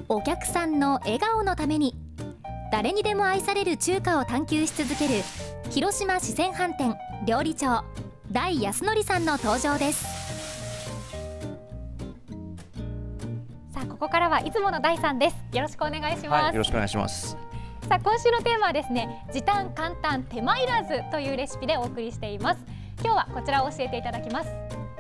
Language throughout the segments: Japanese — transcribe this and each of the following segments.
お客さんの笑顔のために誰にでも愛される中華を探求し続ける広島四川飯店料理長大安則さんの登場です。さあここからはいつもの大さんです。よろしくお願いします。 はい、よろしくお願いします。 さあ今週のテーマはですね、時短簡単手間いらずというレシピでお送りしています。今日はこちらを教えていただきます。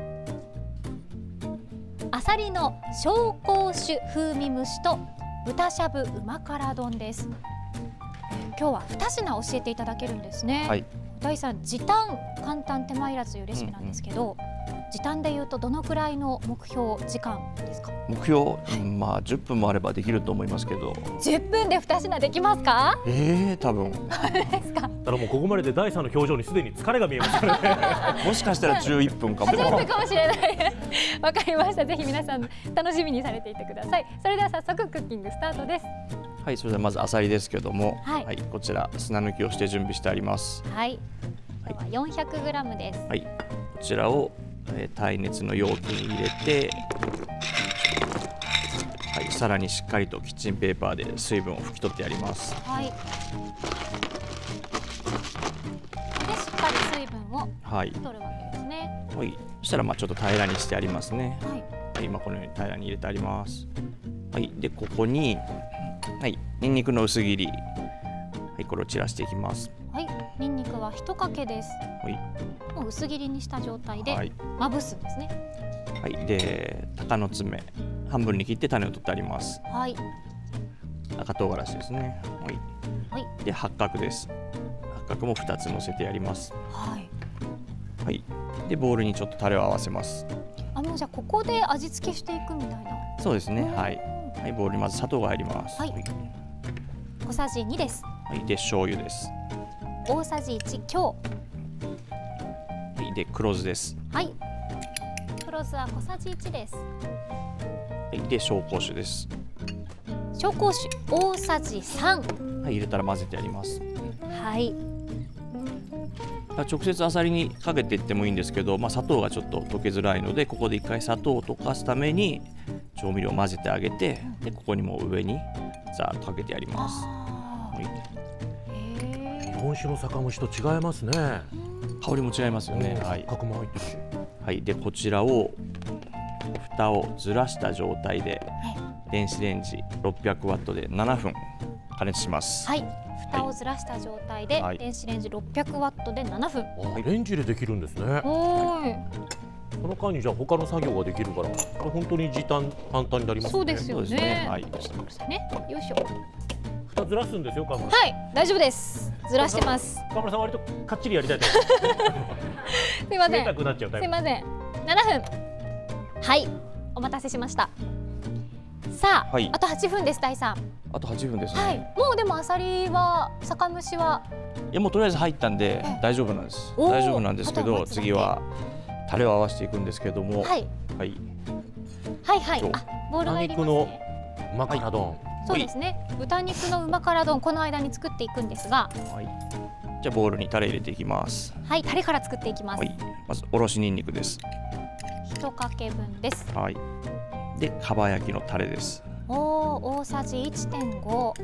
あさりの紹興酒風味蒸しと豚しゃぶうま辛丼です。今日は2品教えていただけるんですね。 はい、 大さん、時短簡単手間いらずというレシピなんですけど、時短でいうとどのくらいの目標時間ですか？ 目標、まあ10分もあればできると思いますけど。 10分で2品できますか？ 多分。 ですか？ だからもうここまでで第三の表情にすでに疲れが見えますからね。 もしかしたら11分かも。 10分かもしれない。わかりました。ぜひ皆さん楽しみにされていてください。それでは早速クッキングスタートです。 はい、それではまずあさりですけども、 はいはい、こちら砂抜きをして準備してあります。 はい。今日は 400g です。 はい、こちらを、耐熱の容器に入れて、はい、さらにしっかりとキッチンペーパーで水分を拭き取ってやります。 はい。でしっかり水分をはい取るわけですね。 はい、そしたらまあちょっと平らにしてありますね。 はい。 はい、今このように平らに入れてあります。はい、でここに、はい、ニンニクの薄切り、はい、これを散らしていきます。 はい。ニンニクは1かけです。 はい、 もう薄切りにした状態ではいまぶすんですね。 はい、で鷹の爪半分に切って種を取ってあります。 はい。 赤唐辛子ですね。はい。 はい。 で八角です。八角も2つ乗せてやります。 はい。 はい。でボウルにちょっとタレを合わせます。 もうじゃあここで味付けしていくみたいな。 そうですね。はい。はい、ボウルにまず砂糖が入ります。 はい。小さじ2です。 はい。で醤油です。 大さじ1強。 はい。で黒酢です。 はい。黒酢は小さじ1です。 はい。で紹興酒です。 紹興酒大さじ3。 はい。入れたら混ぜてやります。 はい。 直接あさりにかけていってもいいんですけど、まあ、砂糖がちょっと溶けづらいのでここで一回砂糖を溶かすために調味料を混ぜてあげて、でここにも上にザーッとかけてやります。はい、 日本酒の酒蒸しと違いますね。 香りも違いますよね。はい、 八角も入ってるし。 はい、でこちらを蓋をずらした状態で電子レンジ600ワットで7分加熱します。 はい。蓋をずらした状態で、 はい、 電子レンジ600ワットで7分。 はい、レンジでできるんですね。 はい。 その間にじゃあ他の作業ができるから、本当に時短簡単になりますね。 そうですよね。 はい。 ね、よいしょ。 蓋ずらすんですよ、川村。 はい、大丈夫です。ずらしてます。 川村さん割とかっちりやりたいと。 すいません。 冷たくなっちゃうタイプ。 すいません。7分。はい、お待たせしました。さあ、 はい、 あと8分です、大さん。 あと8分ですね。 はい、もうでもあさりは酒蒸しは。 いやもうとりあえず入ったんで大丈夫なんです。大丈夫なんですけど、次はタレを合わせていくんですけども。 はい。 はい。 はいはい。あ、ボウルが入りますね。 うま辛丼。 そうですね。豚肉のうま辛丼、この間に作っていくんですが。 はい。じゃあボウルにタレ入れていきます。 はい、タレから作っていきます。 はい。まずおろしにんにくです。 1かけ分です。 はい。でかば焼きのタレです。 大さじ 1.5。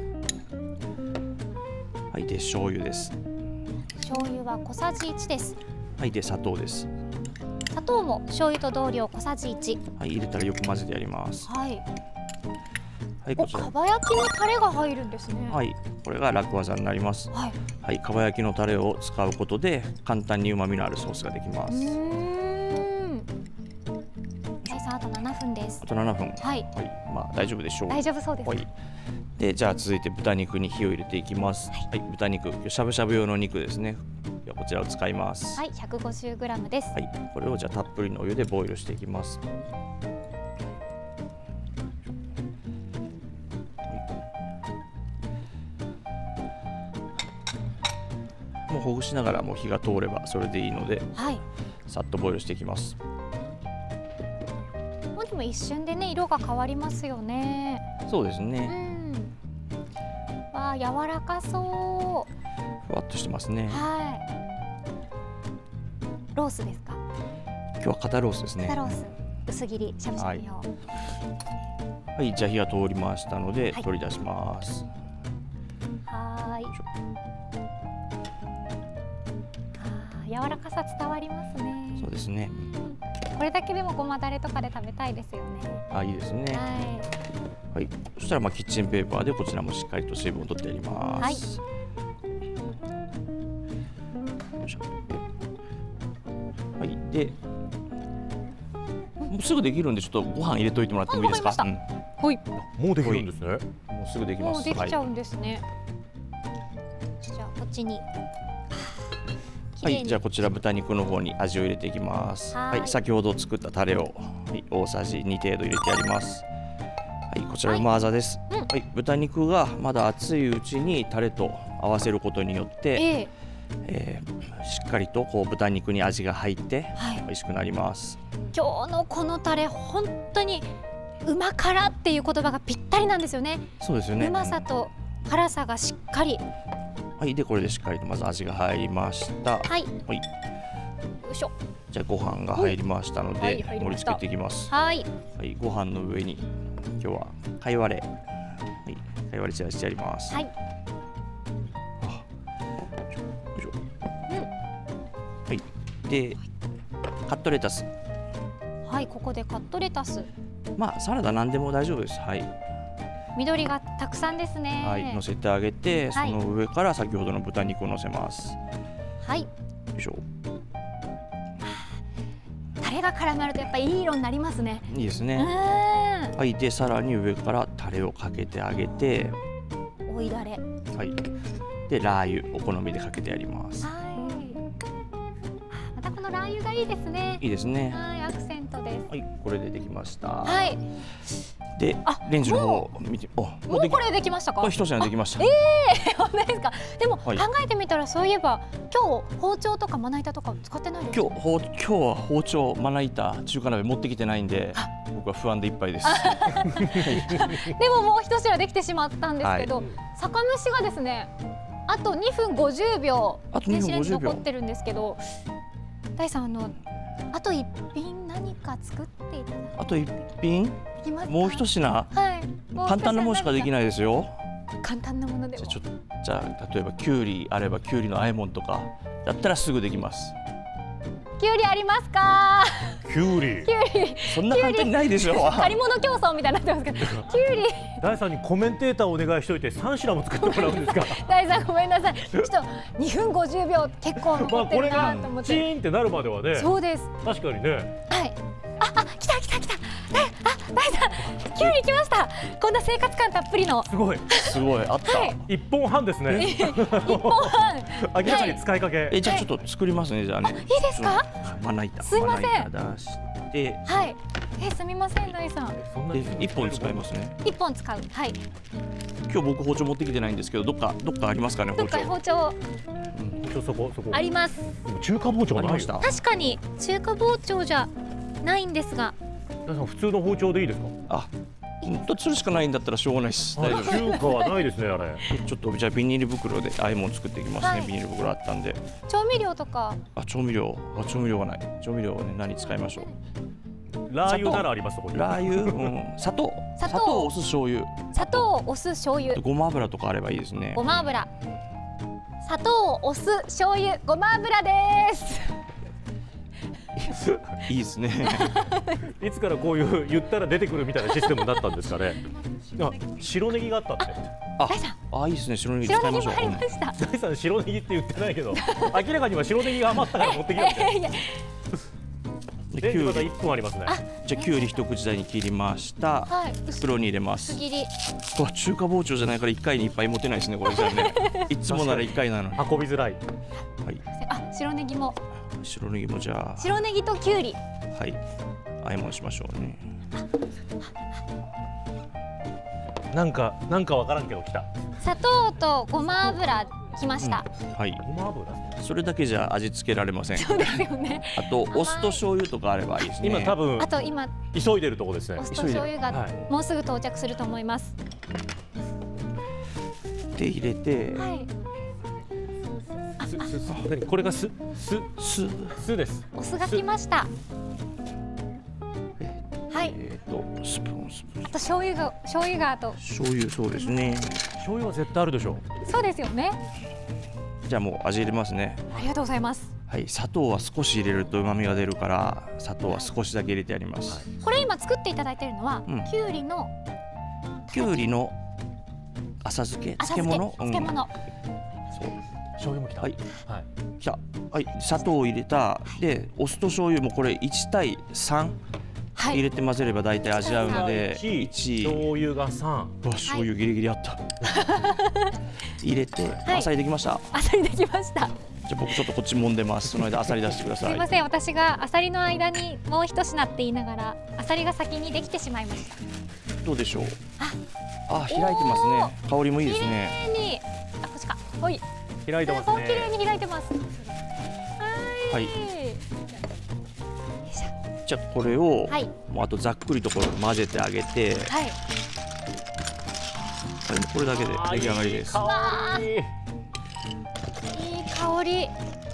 はい。で醤油です。 醤油は小さじ1です。 はい。で砂糖です。 砂糖も醤油と同量小さじ1。 はい。入れたらよく混ぜてやります。 はい。 はい。こちら。 かば焼きにタレが入るんですね。 はい。これが楽技になります。 はい。 はい。かば焼きのタレを使うことで簡単に旨味のあるソースができます。 大さんあと7分です。 あと7分。 はい。 はい。まあ大丈夫でしょう。 大丈夫そうです。 はい。でじゃあ続いて豚肉に火を入れていきます。はい。豚肉、しゃぶしゃぶ用の肉ですね。こちらを使います。 はい。150g です。 はい。これをじゃあたっぷりのお湯でボイルしていきます。もうほぐしながらもう火が通ればそれでいいので、 はい、 さっとボイルしていきます。 もうでも一瞬でね色が変わりますよね。 そうですね。 わあ柔らかそう。 ふわっとしてますね。 はい。ロースですか？ 今日は肩ロースですね。 肩ロース薄切りしゃぶしゃぶ用。 はい、じゃあ火が通りましたので、 はい取り出します。 はーい。柔らかさ伝わりますね。 そうですね。 これだけでもごまだれとかで食べたいですよね。 あ、いいですね。 ははい、そしたらキッチンペーパーでこちらもしっかりと水分を取ってやります。よいしょ。はい、で、もうすぐできるんで、ちょっとご飯入れといてもらってもいいですか。 わかりまほい。 もうできるんですね。 もうすぐできます。 もうできちゃうんですね。じゃあこっちに。 はい、じゃあこちら豚肉の方に味を入れていきます。 ははいい、先ほど作ったタレを、はい、大さじ2程度入れてやります。はい、こちら馬技です。はい、豚肉がまだ熱いうちにタレと合わせることによって、しっかりとこう豚肉に味が入って美味しくなります。 今日のこのタレ本当にうま辛っていう言葉がぴったりなんですよね。 そうですよね。 うまさと辛さがしっかり。 はい、でこれでしっかりとまず味が入りました。 はい。 はい。 よいしょ。 じゃあご飯が入りましたので、 はい入り盛りました付けていきます。 はい。 はい、ご飯の上に今日は貝割れ、はい、貝割れ散らしてやります。 はい。 よいしょ。はい。でカットレタス。 はい、ここでカットレタス。 サラダ何でも大丈夫です。はい。 緑がたくさんですね。 はい、乗せてあげて、 はいその上から先ほどの豚肉を乗せます。 はい。 よいしょ。 タレが絡まるとやっぱりいい色になりますね。 いいですうね。 ん。 はい、でさらに上からタレをかけてあげて、 追いだれ。 はい。でラー油お好みでかけてやります。 はい。またこのラー油がいいですね。 いいですね。 はい、アクセントです。 はい、これでできました。 はい。 でレンジの方見て、 もうこれできましたか？ これ一品できました。 本当ですか？でも、 はい考えてみたらそういえば今日包丁とかまな板とか使ってないですか？ 今日は包丁まな板中華鍋持ってきてないんで、僕は不安でいっぱいです。 でももう一品できてしまったんですけど、酒蒸しがですね、あと2分50秒あと2分50秒電子レンジ残ってるんですけど、大さんあと一品何か作っていただあと一品、 きますか？ もう一品、 はい。 簡単なものしかできい。 ないですよ。 簡単なものでも。 じゃあ例えばきゅうりあればきゅうりの和え物とかだったらすぐできます。 きゅうりありますか？ きゅうり。 きゅうり。 そんな簡単にないでしょ。 借り物競争みたいになってますけど、きゅうり。 大さんにコメンテーターをお願いしておいて3品も作ってもらうんですか。 大さんごめんなさい。ちょっと2分50秒結構残ってるこれがなと思って。 チーンってなるまではね。 そうです。 確かにね。 はい。来た。大さん、きゅうり来ました。こんな生活感たっぷりの。 すごい。 すごいあった。 はい 1本半ですね。 一本半。 明らかに使いかけ。 じゃあちょっと作りますね。じゃあね。 いいですか？ まな板。 すいませんまな板出してはい。すみません大さん。 そんなで一本使いますね。 一本使う。はい。 今日僕包丁持ってきてないんですけど、どっかありますかね、 どっか包丁そこ。 あります。 中華包丁ないよ。 ありました。 確かに中華包丁じゃないんですが。 大さん普通の包丁でいいですか。 あ、それしかないんだったらしょうがないです。大丈夫です。 中華はないですねあれ。 ちょっとじゃあビニール袋で和え物作っていきますね。 はいビニール袋あったんで。 調味料とか。 調味料がない。調味料をね何使いましょう。 ラー油ならありますそこに。 ラー油、砂糖、お酢、醤油、 砂糖、お酢、醤油。 ごま油とかあればいいですね。 ごま油。砂糖、お酢、醤油、ごま油です。 いいですね。 いつからこういう言ったら出てくるみたいなシステムになったんですかね。白ネギがあったって。 大さん。 いいですね。白ネギ使いましょう。 白ネギもありました。 大さん白ネギって言ってないけど、明らかには白ネギが余ったから持ってきたみたいな。 できゅうまだり、 1分ありますね。 じゃあきゅうり一口大に切りました。 はい。 袋に入れます。 薄切り。 これ中華包丁じゃないから1回にいっぱい持てないですね。これじゃあね。いつもなら1回なのに。 運びづらい。 はい。 白ネギも。 白ネギもじゃあ。 白ネギときゅうり。 はい。和え物しましょうね。 なんかわからんけど来た。 砂糖とごま油きました。 はい。 ごま油。 それだけじゃ味付けられません。 そうですよね。 あとお酢と醤油とかあればいいですね。 今多分あと今急いでるとこですねお。酢と醤油がはいもうすぐ到着すると思います。 で入れて、 はい。 何これが酢です。 お酢がきました。はい。 スプーン。 あと醤油がと。 醤油、そうですね。 醤油は絶対あるでしょそうですよね。 じゃあもう味入れますね。 ありがとうございます。 はい、砂糖は少し入れると旨味が出るから砂糖は少しだけ入れてあります。 これ今作っていただいているのは、きゅうりの浅漬け、 浅漬漬け、 物、そう。 醤油もきた。 はい、 はい。 じゃあ、はい、砂糖を入れた。で、お酢と醤油もこれ1対3入れて混ぜれば大体味合うので、 1、醤油が3。 わ、醤油ギリギリあった。入れて、あさりできました。 あさりできました。 じゃあ僕ちょっとこっち揉んでます。その間あさり出してください。 すいません、私があさりの間にもう一品って言いながらあさりが先にできてしまいました。 どうでしょう。あ、開いてますね。香りもいいですね。 綺麗に、こっちか。はい。 開いてますね。 綺麗に開いてます。はい。 じゃあこれを、 はい、 もうあとざっくりとこれ混ぜてあげて、 はい、 これだけで出来上がりです。 いい香り。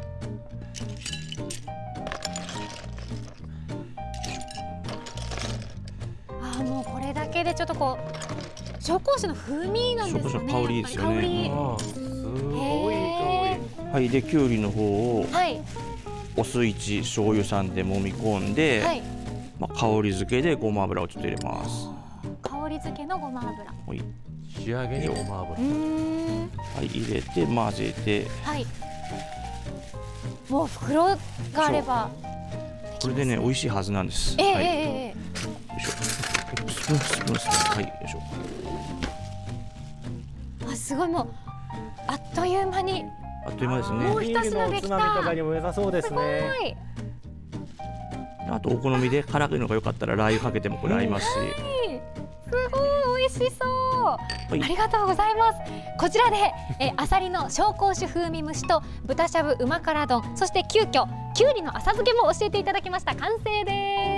もうこれだけでちょっとこう紹興酒の風味なんですかね。 香りいいですよね。 すごい香り。 はい、できゅうりの方を、 はい、 お酢1、醤油3で揉み込んで、はい、香り付けでごま油をちょっと入れます。 香り付けのごま油。 はい、 仕上げにごま油。 はい、入れて混ぜて。 はい。もう袋があれば。 これでね、美味しいはずなんです。よいしょ。スプーン。はい、よいしょ。 すごい、もうあっという間に。 あっという間ですね。 もう一品できた。 おつまみとかにも良さそうですね。 あとお好みで辛いのが良かったらラー油かけてもこれ合いますし。 すごい美味しそう。ありがとうございます。こちらであさりの紹興酒風味蒸しと豚しゃぶ旨辛丼、そして急遽きゅうりの浅漬けも教えていただきました。完成です。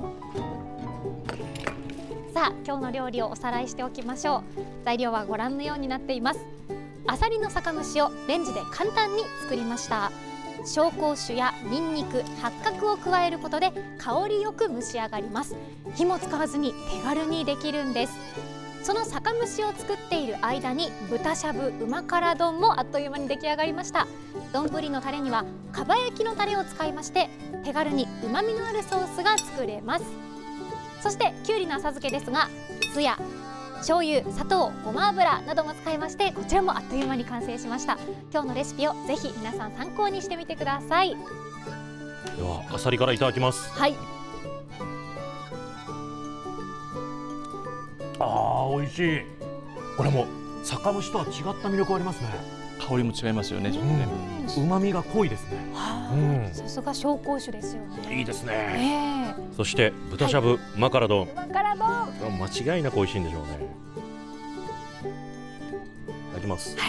さあ、今日の料理をおさらいしておきましょう。材料はご覧のようになっています。あさりの酒蒸しをレンジで簡単に作りました。紹興酒やニンニク、八角を加えることで香りよく蒸し上がります。火も使わずに手軽にできるんです。その酒蒸しを作っている間に豚しゃぶ旨辛丼もあっという間に出来上がりました。丼のタレにはかば焼きのタレを使いまして、手軽にうまみのあるソースが作れます。そしてきゅうりの浅漬けですが、酢や醤油、砂糖、ごま油なども使いまして、こちらもあっという間に完成しました。今日のレシピをぜひ皆さん参考にしてみてください。ではあさりからいただきます。 はい。 美味しい。これも酒蒸しとは違った魅力ありますね。 香りも違いますよね。ちょっとね。 旨味が濃いですね。 さすが紹興酒ですよね。 いいですね。そして豚しゃぶ旨辛丼。 旨辛丼。 間違いなく美味しいんでしょうね。いただきます。 はい。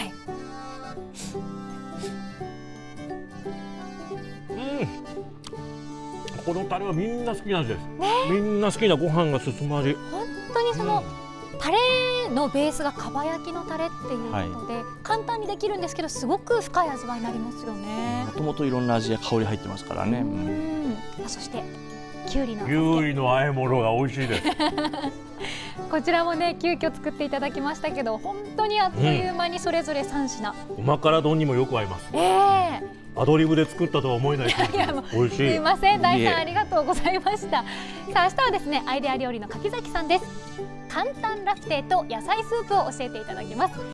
このタレはみんな好きな味です。みんな好きなご飯が進む味。 本当にそのタレのベースがかば焼きのタレっていうことで、簡単にできるんですけど、すごく深い味わいになりますよね。 もともといろんな味や香り入ってますからね。 そしてきゅうりの和え物が美味しいです。 こちらもね、急遽作っていただきましたけど、本当にあっという間にそれぞれ3品。 旨辛丼にもよく合います。アドリブで作ったとは思えない。美味しい。 すいません、大さんありがとうございました。さあ、明日はですね、アイデア料理の柿崎さんです。簡単ラフテーと野菜スープを教えていただきます。